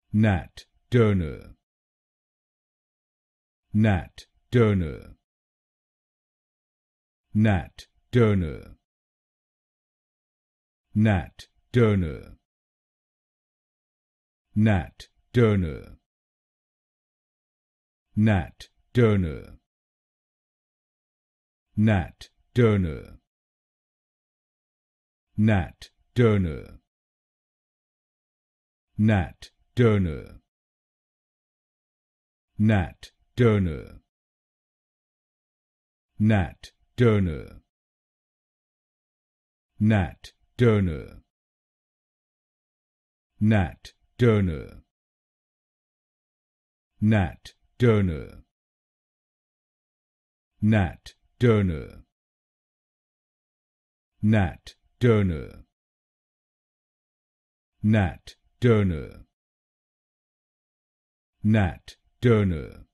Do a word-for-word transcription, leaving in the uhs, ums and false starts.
Nat Turner, Nat Turner, Nat Turner, Nat Turner, Nat Turner, Nat Turner, Nat Turner, Nat Turner, Nat Turner, Nat Turner, Nat Turner, Nat Turner, Nat Turner, Nat Turner, Nat Turner, Nat Turner, Nat Turner, Nat Turner,